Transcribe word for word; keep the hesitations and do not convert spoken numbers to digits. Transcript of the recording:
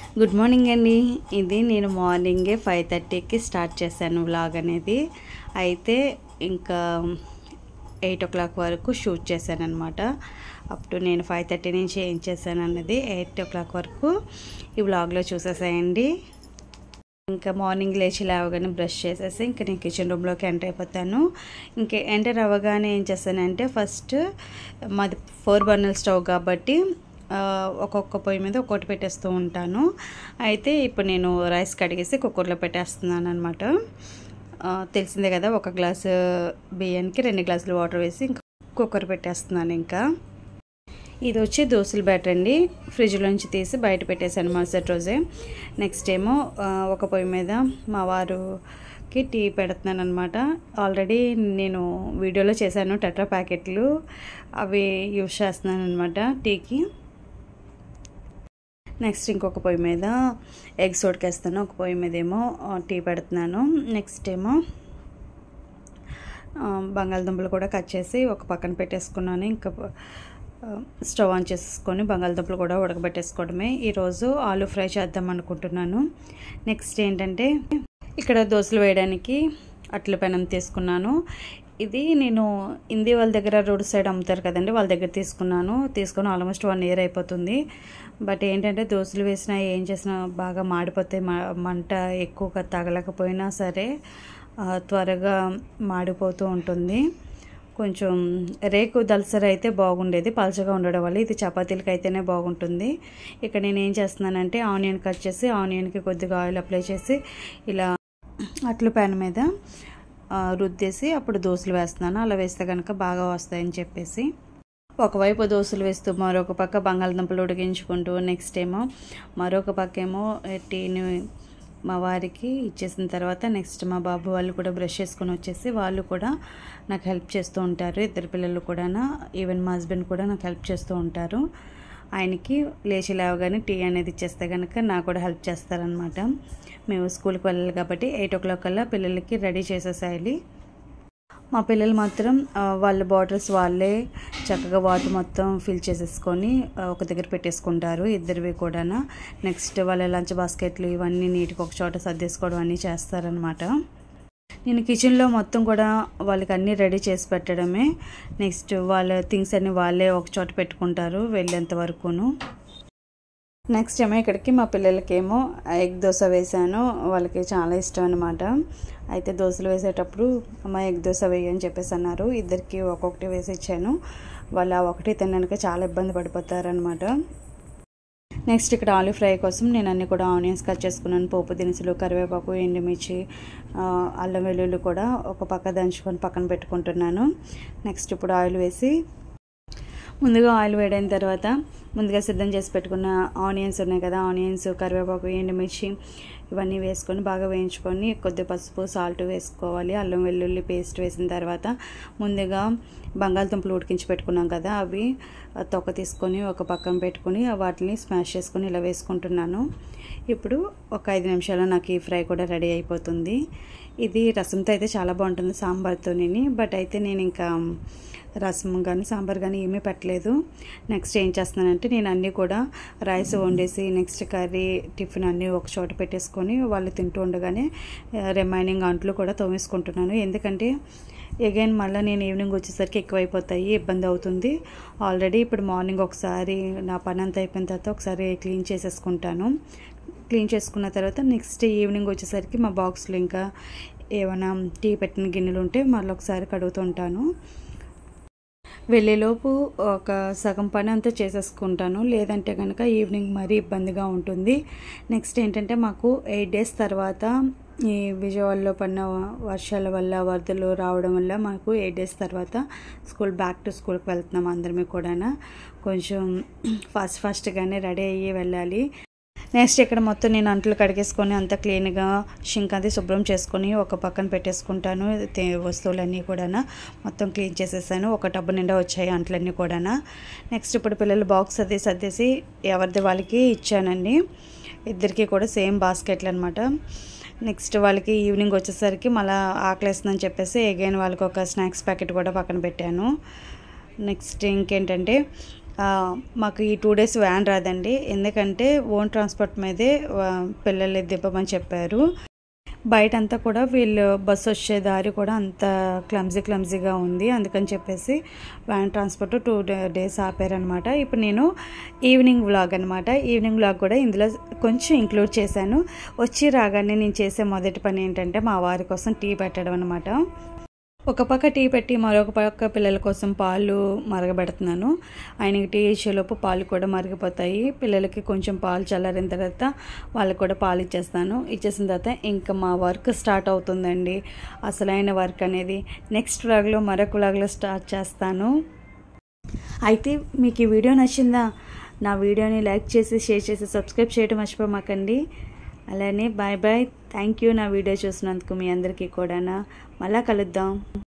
Good morning అండి. ఇది నేను మార్నింగే ఫైవ్ థర్టీకి స్టార్ట్ చేశాను వ్లాగ్ అనేది. అయితే ఇంకా ఎయిట్ ఓ క్లాక్ వరకు షూట్ చేశాను అనమాట. అప్పుడు నేను ఫైవ్ థర్టీ నుంచి ఏం చేశాను అన్నది ఎయిట్ ఓ క్లాక్ వరకు ఈ వ్లాగ్లో చూసేసాయండి. ఇంకా మార్నింగ్ లేచి లేవగానే బ్రష్ చేసేసి ఇంకా నేను కిచెన్ రూమ్లోకి ఎంటర్ అయిపోతాను. ఇంకా ఎంటర్ అవ్వగానే ఏం చేస్తానంటే ఫస్ట్ మాది ఫోర్ బర్నర్ స్టవ్ కాబట్టి ఒక్కొక్క పొయ్యి మీద ఒక్కొక్కటి పెట్టేస్తూ ఉంటాను. అయితే ఇప్పుడు నేను రైస్ కడిగేసి కుక్కర్లో పెట్టేస్తున్నాను అనమాట. తెలిసిందే కదా, ఒక గ్లాసు బియ్యానికి రెండు గ్లాసులు వాటర్ వేసి ఇంకా కుక్కర్ పెట్టేస్తున్నాను. ఇంకా ఇది వచ్చి దోశల బ్యాటర్ అండి. ఫ్రిడ్జ్లోంచి తీసి బయట పెట్టేశాను మరుసటి రోజే. నెక్స్ట్ ఏమో ఒక పొయ్యి మీద మా వారుకి టీ పెడుతున్నాను అనమాట. ఆల్రెడీ నేను వీడియోలో చేశాను టెట్రా ప్యాకెట్లు, అవి యూజ్ చేస్తున్నాను అనమాట టీకి. నెక్స్ట్ ఇంకొక పొయ్యి మీద ఎగ్స్ ఉడికేస్తాను, ఒక పొయ్యి మీద ఏమో టీ పెడుతున్నాను. నెక్స్ట్ ఏమో బంగాళదుంపలు కూడా కట్ చేసి ఒక పక్కన పెట్టేసుకున్నాను. ఇంకా స్టవ్ ఆన్ చేసుకొని బంగాళదుంపలు కూడా ఉడకబెట్టేసుకోవడమే. ఈరోజు ఆలూ ఫ్రై చేద్దాం అనుకుంటున్నాను. నెక్స్ట్ ఏంటంటే ఇక్కడ దోశలు వేయడానికి అట్ల పెనం తీసుకున్నాను. ఇది నేను హిందీ వాళ్ళ దగ్గర రోడ్ సైడ్ అమ్ముతారు కదండి, వాళ్ళ దగ్గర తీసుకున్నాను. తీసుకొని ఆల్మోస్ట్ వన్ ఇయర్ అయిపోతుంది. బట్ ఏంటంటే దోశలు వేసినా ఏం చేసినా బాగా మాడిపోతాయి. మంట ఎక్కువగా తగలకపోయినా సరే త్వరగా మాడిపోతూ ఉంటుంది. కొంచెం రేకు దలసరి అయితే బాగుండేది, పలచగా ఉండడం వల్ల. ఇది చపాతీలకి అయితేనే బాగుంటుంది. ఇక్కడ నేను ఏం చేస్తున్నానంటే ఆనియన్ కట్ చేసి ఆనియన్కి కొద్దిగా ఆయిల్ అప్లై చేసి ఇలా అట్లు ప్యాన్ మీద రుద్దేసి అప్పుడు దోశలు వేస్తున్నాను. అలా వేస్తే కనుక బాగా వస్తాయని చెప్పేసి ఒకవైపు దోశలు వేస్తూ మరొక పక్క బంగాళదుంపలు ఉడికించుకుంటూ నెక్స్ట్ ఏమో మరొక పక్క ఏమో టీని మా వారికి ఇచ్చేసిన తర్వాత నెక్స్ట్ మా బాబు వాళ్ళు కూడా బ్రష్ చేసుకొని వచ్చేసి వాళ్ళు కూడా నాకు హెల్ప్ చేస్తూ ఉంటారు. ఇద్దరు పిల్లలు కూడా, ఈవెన్ మా హస్బెండ్ కూడా నాకు హెల్ప్ చేస్తూ ఉంటారు. ఆయనకి లేచి లేవగానే టీ అనేది ఇచ్చేస్తే కనుక నాకు కూడా హెల్ప్ చేస్తారనమాట. మేము స్కూల్కి వెళ్ళాలి కాబట్టి ఎయిట్ ఓ క్లాక్ కల్లా పిల్లలకి రెడీ చేసేసేయాలి. మా పిల్లలు మాత్రం వాళ్ళ బాటిల్స్ వాళ్ళే చక్కగా వాటర్ మొత్తం ఫిల్ చేసేసుకొని ఒక దగ్గర పెట్టేసుకుంటారు, ఇద్దరివి కూడా. నెక్స్ట్ వాళ్ళ లంచ్ బాస్కెట్లు ఇవన్నీ నీట్గా ఒక చోట సర్దేసుకోవడం అన్నీ చేస్తారనమాట. నేను కిచెన్లో మొత్తం కూడా వాళ్ళకి అన్నీ రెడీ చేసి పెట్టడమే. నెక్స్ట్ వాళ్ళ థింగ్స్ అన్నీ వాళ్ళే ఒక చోట పెట్టుకుంటారు వెళ్ళేంత వరకును. నెక్స్ట్ ఏమో ఇక్కడికి మా పిల్లలకేమో ఎగ్ దోశ వేసాను. వాళ్ళకి చాలా ఇష్టం అనమాట. అయితే దోశలు వేసేటప్పుడు అమ్మ ఎగ్ దోశ వేయని చెప్పేసి అన్నారు. ఇద్దరికి ఒక్కొక్కటి వేసి ఇచ్చాను. వాళ్ళు ఆ ఒకటి తినడానికి చాలా ఇబ్బంది పడిపోతారనమాట. నెక్స్ట్ ఇక్కడ ఆలూ ఫ్రై కోసం నేను అన్నీ కూడా ఆనియన్స్ కట్ చేసుకున్నాను. పోపు దినుసులు, కరివేపాకు, ఎండుమిర్చి, అల్లం వెల్లుల్లి కూడా ఒక పక్క దంచుకొని పక్కన పెట్టుకుంటున్నాను. నెక్స్ట్ ఇప్పుడు ఆయిల్ వేసి ముందుగా ఆయిల్ వేడైన తర్వాత ముందుగా సిద్ధం చేసి పెట్టుకున్న ఆనియన్స్ ఉన్నాయి కదా, ఆనియన్స్, కరివేపాకు, ఎండుమిర్చి ఇవన్నీ వేసుకొని బాగా వేయించుకొని కొద్ది పసుపు, సాల్ట్ వేసుకోవాలి. అల్లం వెల్లుల్లి పేస్ట్ వేసిన తర్వాత ముందుగా బంగాళదుంపలు ఉడికించి పెట్టుకున్నాం కదా, అవి తొక్క తీసుకొని ఒక పక్కన పెట్టుకొని వాటిని స్మాష్ చేసుకొని ఇలా వేసుకుంటున్నాను. ఇప్పుడు ఒక ఐదు నిమిషాల్లో నాకు ఈ ఫ్రై కూడా రెడీ అయిపోతుంది. ఇది రసంతో అయితే చాలా బాగుంటుంది, సాంబార్తో నేను. బట్ అయితే నేను ఇంకా రసం కానీ సాంబార్ కానీ ఏమీ పెట్టలేదు. నెక్స్ట్ ఏం చేస్తున్నానంటే నేను అన్నీ కూడా రైస్ వండేసి నెక్స్ట్ కర్రీ, టిఫిన్ అన్నీ ఒక చోట పెట్టేసుకొని వాళ్ళు తింటూ ఉండగానే రిమైనింగ్ అంట్లు కూడా తోమేసుకుంటున్నాను. ఎందుకంటే అగైన్ మళ్ళీ నేను ఈవినింగ్ వచ్చేసరికి ఎక్కువైపోతాయి, ఇబ్బంది అవుతుంది. ఆల్రెడీ ఇప్పుడు మార్నింగ్ ఒకసారి నా పని అంతా అయిపోయిన తర్వాత ఒకసారి క్లీన్ చేసేసుకుంటాను. క్లీన్ చేసుకున్న తర్వాత నెక్స్ట్ ఈవినింగ్ వచ్చేసరికి మా బాక్స్లో ఇంకా ఏమైనా టీ పెట్టిన గిన్నెలు ఉంటే మళ్ళీ ఒకసారి కడుగుతుంటాను. వెళ్ళేలోపు ఒక సగం పని అంతా చేసేసుకుంటాను, లేదంటే కనుక ఈవినింగ్ మరీ ఇబ్బందిగా ఉంటుంది. నెక్స్ట్ ఏంటంటే మాకు ఎయిట్ డేస్ తర్వాత ఈ విజయవాడలో పడిన వర్షాల వల్ల వరదలు రావడం వల్ల మాకు ఎయిట్ డేస్ తర్వాత స్కూల్ బ్యాక్ టు స్కూల్కి వెళ్తున్నాం అందరమే కూడా. కొంచెం ఫాస్ట్ ఫాస్ట్గానే రెడీ అయ్యి వెళ్ళాలి. నెక్స్ట్ ఇక్కడ మొత్తం నేను అంట్లు కడిగేసుకొని అంతా క్లీన్గా షింక్ అది శుభ్రం చేసుకొని ఒక పక్కన పెట్టేసుకుంటాను. వస్తువులన్నీ కూడా మొత్తం క్లీన్ చేసేసాను. ఒక టబ్బు నిండా వచ్చాయి అంట్లన్నీ కూడా. నెక్స్ట్ ఇప్పుడు పిల్లలు బాక్స్ అది సర్దేసి ఎవరిది వాళ్ళకి ఇచ్చానండి. ఇద్దరికి కూడా సేమ్ బాస్కెట్లు అనమాట. నెక్స్ట్ వాళ్ళకి ఈవినింగ్ వచ్చేసరికి మళ్ళీ ఆకలేస్తుందని చెప్పేసి అగైన్ వాళ్ళకి ఒక స్నాక్స్ ప్యాకెట్ కూడా పక్కన పెట్టాను. నెక్స్ట్ ఇంకేంటంటే మాకు ఈ టూ డేస్ వ్యాన్ రాదండి, ఎందుకంటే ఓన్ ట్రాన్స్పోర్ట్ మీదే పిల్లల్ని దింపమని చెప్పారు. బయటంతా కూడా వీళ్ళు బస్సు వచ్చే దారి కూడా అంత క్లమ్జీ క్లమ్జీగా ఉంది, అందుకని చెప్పేసి వ్యాన్ ట్రాన్స్పోర్ట్ టూ డేస్ ఆపారనమాట. ఇప్పుడు నేను ఈవినింగ్ వ్లాగ్ అనమాట, ఈవినింగ్ వ్లాగ్ కూడా ఇందులో కొంచెం ఇంక్లూడ్ చేశాను. వచ్చి రాగానే నేను చేసే మొదటి పని ఏంటంటే మా వారి కోసం టీ పెట్టడం అనమాట. ఒక పక్క టీ పెట్టి మరొక పక్క పిల్లల కోసం పాలు మరగబెడుతున్నాను. ఆయనకి టీ ఇచ్చేలోపు పాలు కూడా మరిగిపోతాయి. పిల్లలకి కొంచెం పాలు చల్లారిన తర్వాత వాళ్ళకి కూడా పాలు ఇచ్చేస్తాను. ఇచ్చేసిన తర్వాత ఇంకా మా వర్క్ స్టార్ట్ అవుతుందండి, అసలైన వర్క్ అనేది. నెక్స్ట్ వ్లాగ్లో మరొక వ్లాగ్లో స్టార్ట్ చేస్తాను. అయితే మీకు ఈ వీడియో నచ్చిందా? నా వీడియోని లైక్ చేసి షేర్ చేసి సబ్స్క్రైబ్ చేయడం మర్చిపోమాకండి. అలానే బాయ్ బాయ్, థ్యాంక్ యూ నా వీడియో చూసినందుకు మీ అందరికీ కూడా. మళ్ళా కలుద్దాం.